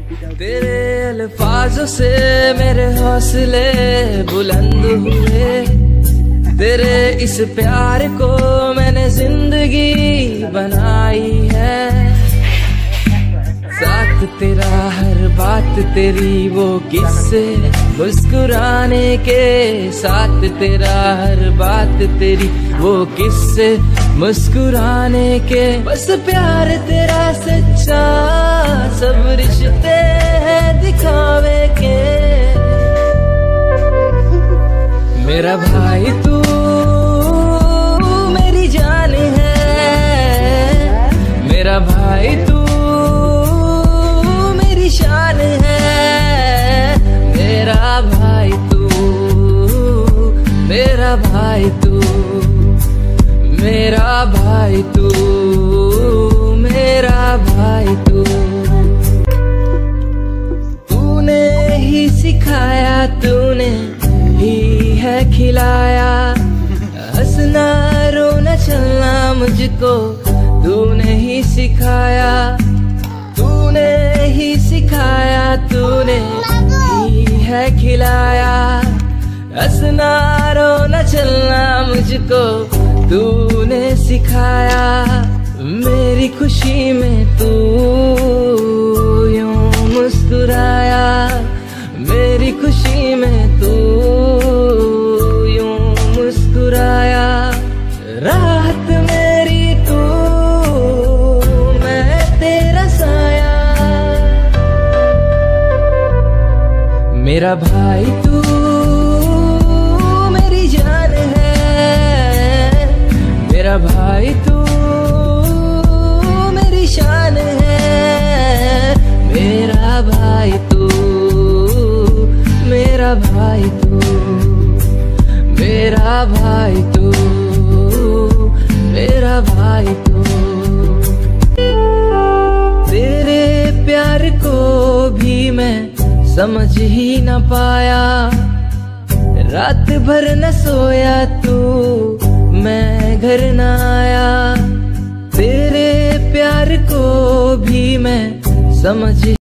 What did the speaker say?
तेरे अल्फाजों से मेरे हौसले बुलंद हुए, तेरे इस प्यार को मैंने जिंदगी बनाई है। साथ तेरा हर बात तेरी वो किस्से मुस्कुराने के, साथ तेरा हर बात तेरी वो किस्से मुस्कुराने के। बस प्यार तेरा सच्चा, सब रिश्ते हैं दिखावे के। मेरा भाई तू मेरी जान है, मेरा भाई तू मेरी शान है। मेरा भाई तू, मेरा भाई तू, मेरा भाई तू, मेरा भाई तू। तूने ही सिखाया, तूने ही है खिलाया, हंसना रोना चलना मुझको तूने ही सिखाया। तूने ही सिखाया, तूने ही है खिलाया, हंसना रोना चलना मुझको तूने सिखाया। मेरी खुशी में तू यूं मुस्कुराया, मेरी खुशी में तू यूं मुस्कुराया। राहत मेरी तू, मैं तेरा साया। मेरा भाई तू मेरी जान है, मेरा भाई तू मेरी शान है। मेरा भाई तू, मेरा भाई तू, मेरा भाई तू, मेरा भाई तू। तेरे प्यार को भी मैं समझ ही न पाया, रात भर न सोया तू, मैं घर न आया। तेरे प्यार को भी मैं समझ